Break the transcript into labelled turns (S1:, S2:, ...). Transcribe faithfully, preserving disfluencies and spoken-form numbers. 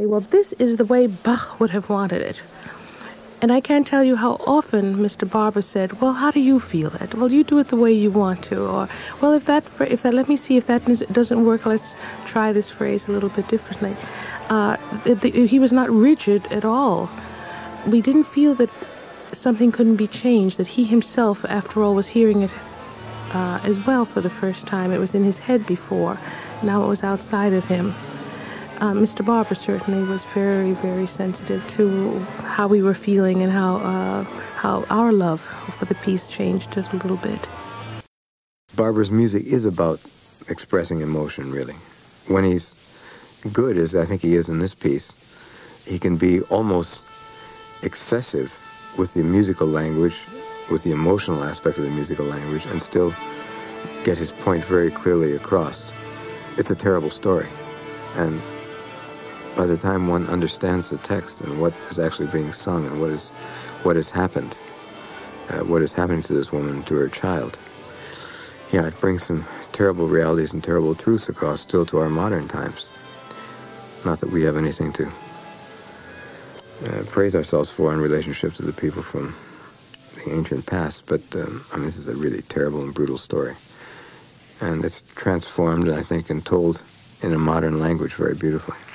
S1: well, this is the way Bach would have wanted it. And I can't tell you how often Mister Barber said, well, how do you feel it? Well, you do it the way you want to. Or, well, if that, if that, let me see if that doesn't work, let's try this phrase a little bit differently. Uh, he was not rigid at all. We didn't feel that something couldn't be changed, that he himself, after all, was hearing it uh, as well for the first time. It was in his head before. Now it was outside of him. Uh, Mister Barber certainly was very, very sensitive to how we were feeling and how uh, how our love for the piece changed just a little bit.
S2: Barber's music is about expressing emotion, really. When he's good, as I think he is in this piece, he can be almost excessive with the musical language, with the emotional aspect of the musical language, and still get his point very clearly across. It's a terrible story. And by the time one understands the text and what is actually being sung and what is what has happened, uh, what is happening to this woman, to her child, yeah, it brings some terrible realities and terrible truths across still to our modern times. Not that we have anything to uh, praise ourselves for in relationship to the people from the ancient past, but um, I mean, this is a really terrible and brutal story. And it's transformed, I think, and told in a modern language very beautifully.